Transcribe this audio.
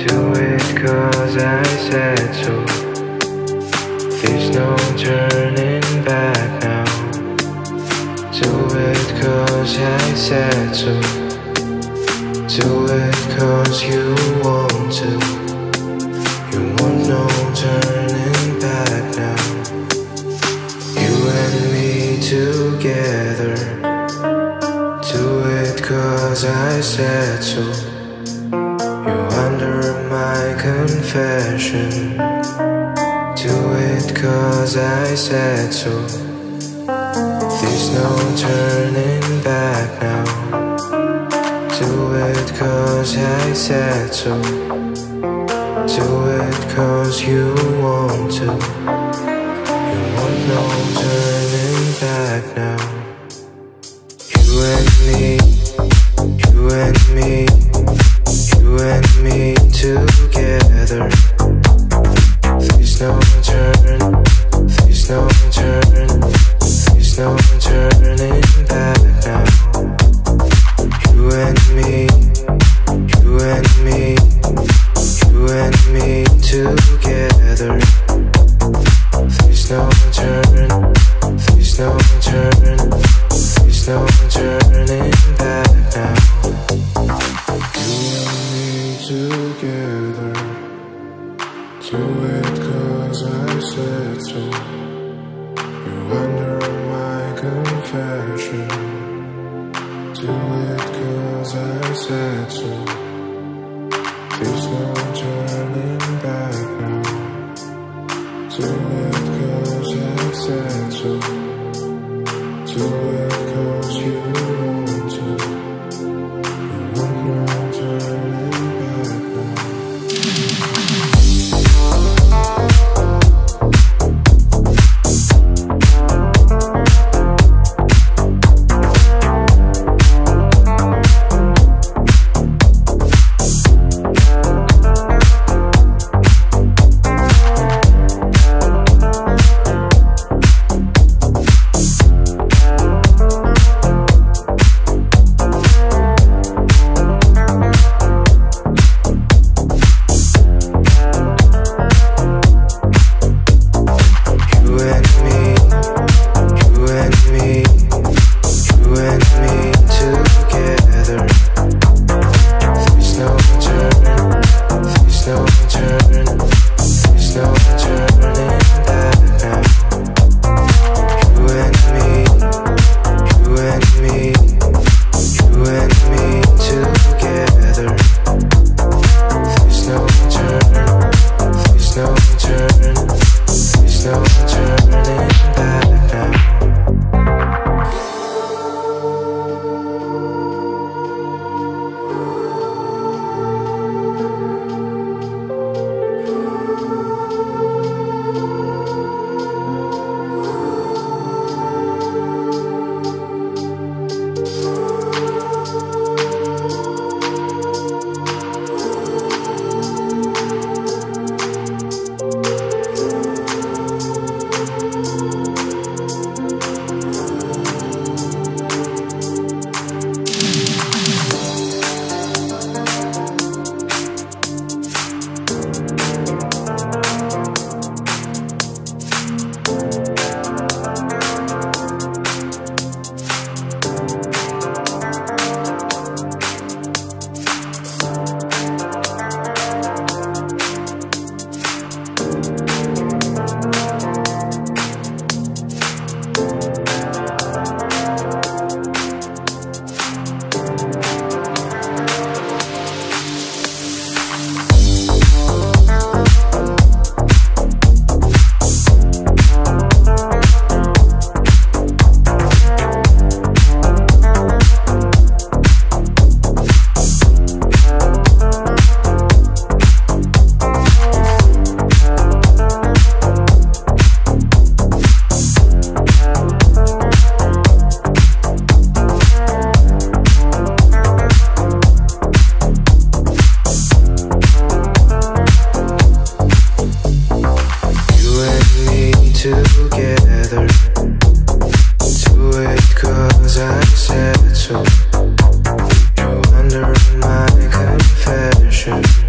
Do it 'cause I said so. There's no turning back now. Do it 'cause I said so. Do it 'cause you want to. You want no turning back now. You and me together. Do it 'cause I said so. You're under my confession. Do it 'cause I said so. There's no turning back now. Do it 'cause I said so. Do it 'cause you want to. You want no turning back now. You and me, you and me, you and me together. There's no turn, there's no turn, there's no turning back now. You and me, you and me, you and me together. There's no turn, there's no turn, there's no turning back now. You and me together. Do it 'cause I said so. You're under my confession. Do it 'cause I said so. There's no turning back now. Do it 'cause I said so. Do it 'cause you want to. You want no turning back now. together. Do it 'cause I said so. You're under my confession.